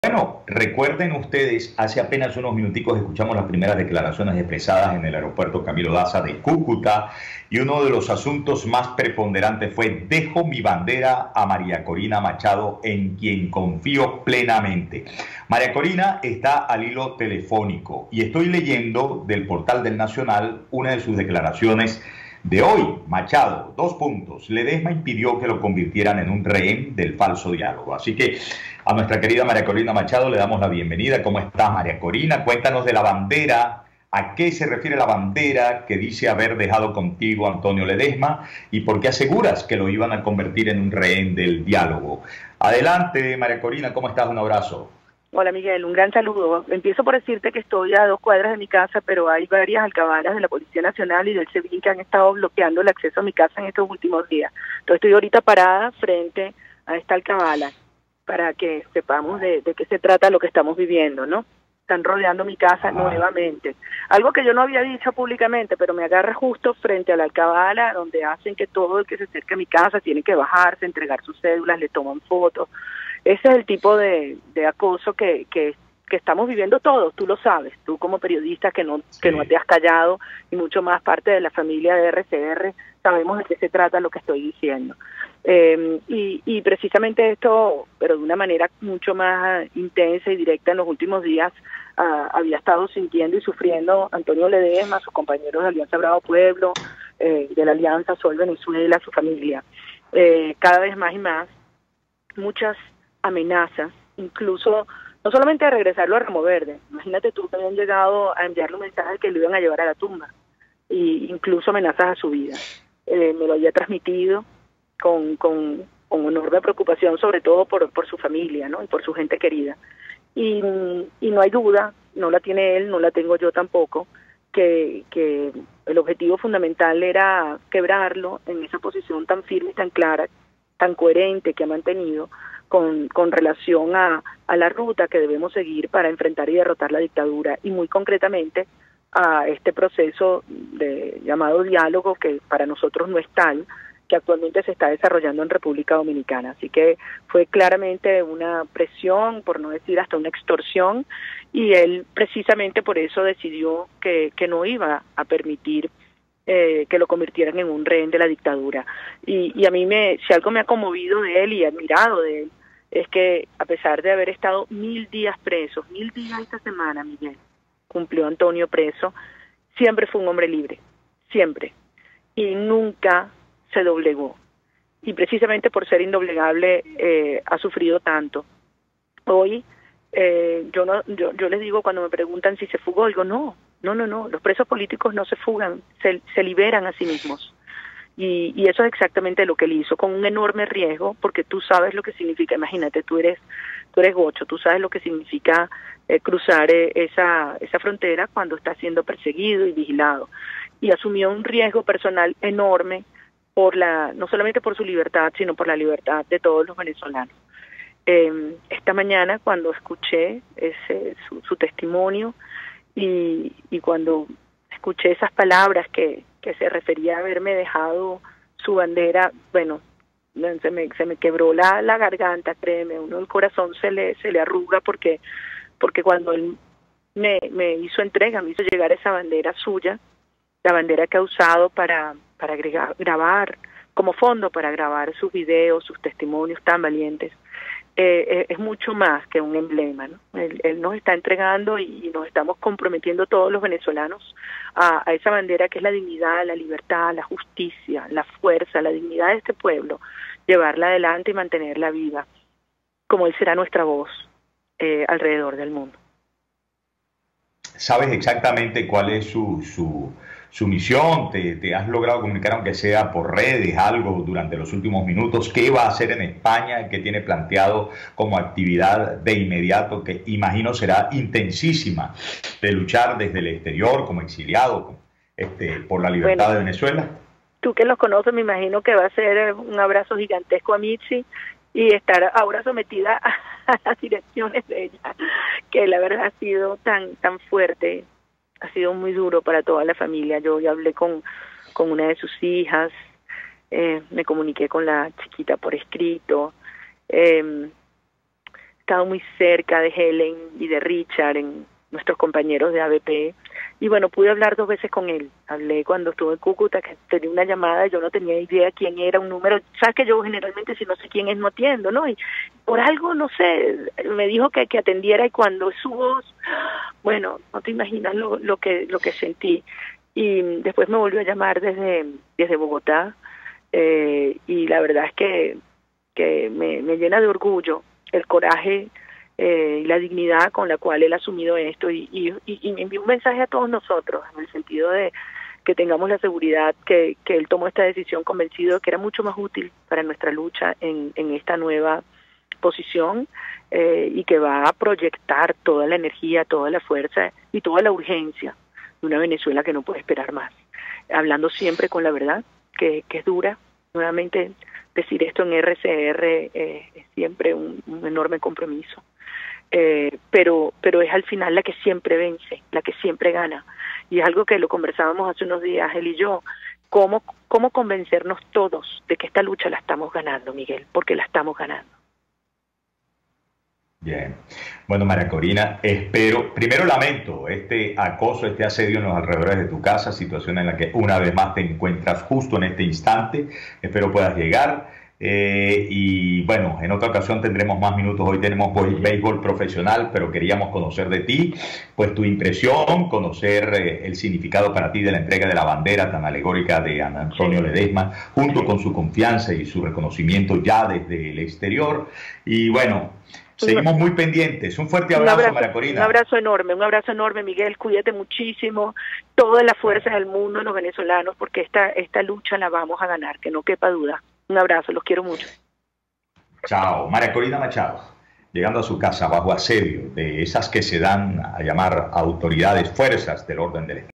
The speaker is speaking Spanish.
Bueno, recuerden ustedes, hace apenas unos minuticos escuchamos las primeras declaraciones expresadas en el aeropuerto Camilo Daza de Cúcuta y uno de los asuntos más preponderantes fue: dejo mi bandera a María Corina Machado, en quien confío plenamente. María Corina está al hilo telefónico y estoy leyendo del portal del Nacional una de sus declaraciones de hoy. Machado, dos puntos: Ledesma impidió que lo convirtieran en un rehén del falso diálogo. Así que a nuestra querida María Corina Machado le damos la bienvenida. ¿Cómo estás, María Corina? Cuéntanos de la bandera. ¿A qué se refiere la bandera que dice haber dejado contigo Antonio Ledesma y por qué aseguras que lo iban a convertir en un rehén del diálogo? Adelante, María Corina, ¿cómo estás? Un abrazo. Hola Miguel, un gran saludo. Empiezo por decirte que estoy a 2 cuadras de mi casa, pero hay varias alcabalas de la Policía Nacional y del SEBIN que han estado bloqueando el acceso a mi casa en estos últimos días. Entonces estoy ahorita parada frente a esta alcabala para que sepamos de qué se trata lo que estamos viviendo, ¿no? Están rodeando mi casa nuevamente. Algo que yo no había dicho públicamente, pero me agarra justo frente a la alcabala, donde hacen que todo el que se acerque a mi casa tiene que bajarse, entregar sus cédulas, le toman fotos. Ese es el tipo de acoso que estamos viviendo todos, tú lo sabes, tú como periodista que no te has callado, y mucho más parte de la familia de RCR, sabemos de qué se trata lo que estoy diciendo. Y precisamente esto, pero de una manera mucho más intensa y directa en los últimos días, había estado sintiendo y sufriendo Antonio Ledesma, sus compañeros de Alianza Bravo Pueblo, de la Alianza Sol Venezuela, su familia. Cada vez más y más, muchas amenazas, incluso no solamente de regresarlo a Ramo Verde. Imagínate tú que habían llegado a enviarle un mensaje que lo iban a llevar a la tumba, y incluso amenazas a su vida. Me lo había transmitido con enorme preocupación, sobre todo por su familia, ¿no? Y por su gente querida. Y no hay duda, no la tiene él, no la tengo yo tampoco, que el objetivo fundamental era quebrarlo en esa posición tan firme y tan clara, tan coherente que ha mantenido con relación a la ruta que debemos seguir para enfrentar y derrotar la dictadura, y muy concretamente a este proceso llamado diálogo, que para nosotros no es tal, que actualmente se está desarrollando en República Dominicana. Así que fue claramente una presión, por no decir hasta una extorsión, y él precisamente por eso decidió que no iba a permitir que lo convirtieran en un rehén de la dictadura. Y a mí, si algo me ha conmovido de él y admirado de él, es que a pesar de haber estado 1000 días preso, 1000 días esta semana, Miguel, cumplió Antonio preso, siempre fue un hombre libre, siempre, y nunca se doblegó. Y precisamente por ser indoblegable ha sufrido tanto. Hoy yo les digo, cuando me preguntan si se fugó, digo no, los presos políticos no se fugan, se liberan a sí mismos. Y eso es exactamente lo que él hizo, con un enorme riesgo, porque tú sabes lo que significa. Imagínate, tú eres gocho, tú sabes lo que significa cruzar esa frontera cuando está siendo perseguido y vigilado. Y asumió un riesgo personal enorme, no solamente por su libertad, sino por la libertad de todos los venezolanos. Esta mañana, cuando escuché su testimonio, y cuando escuché esas palabras que se refería a haberme dejado su bandera, bueno, se me quebró la garganta, créeme, el corazón se le arruga, porque cuando él me hizo entrega, me hizo llegar esa bandera suya, la bandera que ha usado para grabar, como fondo para grabar sus videos, sus testimonios tan valientes. Es mucho más que un emblema, ¿no? Él nos está entregando y nos estamos comprometiendo todos los venezolanos a esa bandera que es la dignidad, la libertad, la justicia, la fuerza, la dignidad de este pueblo, llevarla adelante y mantenerla viva, como él será nuestra voz alrededor del mundo. ¿Sabes exactamente cuál es su misión? ¿Te has logrado comunicar, aunque sea por redes, algo durante los últimos minutos? ¿Qué va a hacer en España? ¿Qué tiene planteado como actividad de inmediato, que imagino será intensísima, de luchar desde el exterior como exiliado por la libertad de Venezuela? Tú que los conoces, me imagino que va a ser un abrazo gigantesco a Mitzi, y estar ahora sometida a las direcciones de ella, que la verdad ha sido tan fuerte, ha sido muy duro para toda la familia. Yo ya hablé con una de sus hijas, me comuniqué con la chiquita por escrito. estado muy cerca de Helen y de Richard, nuestros compañeros de ABP, y bueno, pude hablar 2 veces con él. Hablé cuando estuve en Cúcuta, que tenía una llamada, yo no tenía idea quién era, un número, sabes que yo generalmente si no sé quién es no atiendo, ¿no? Y por algo, no sé, me dijo que atendiera, y cuando su voz, bueno, no te imaginas lo que sentí. Y después me volvió a llamar desde Bogotá, y la verdad es que me llena de orgullo el coraje y la dignidad con la cual él ha asumido esto, y me envió un mensaje a todos nosotros, en el sentido de que tengamos la seguridad que él tomó esta decisión convencido de que era mucho más útil para nuestra lucha en esta nueva posición, y que va a proyectar toda la energía, toda la fuerza y toda la urgencia de una Venezuela que no puede esperar más, hablando siempre con la verdad, que es dura. Nuevamente, decir esto en RCR es siempre un enorme compromiso, pero es al final la que siempre vence, la que siempre gana, y es algo que lo conversábamos hace unos días, él y yo, cómo convencernos todos de que esta lucha la estamos ganando, Miguel, porque la estamos ganando. Bien. Bueno, María Corina, primero lamento este acoso, este asedio en los alrededores de tu casa, situación en la que una vez más te encuentras justo en este instante. Espero puedas llegar. Y bueno, en otra ocasión tendremos más minutos. Hoy tenemos béisbol profesional, pero queríamos conocer de ti, pues tu impresión, conocer el significado para ti de la entrega de la bandera tan alegórica de Ana Antonio Ledesma, junto con su confianza y su reconocimiento ya desde el exterior. Y bueno, seguimos muy pendientes. Un fuerte abrazo, María Corina. Un abrazo enorme, Miguel. Cuídate muchísimo. Toda la fuerza del mundo en los venezolanos, porque esta lucha la vamos a ganar, que no quepa duda. Un abrazo, los quiero mucho. Chao. María Corina Machado, llegando a su casa bajo asedio de esas que se dan a llamar autoridades, fuerzas del orden del Estado.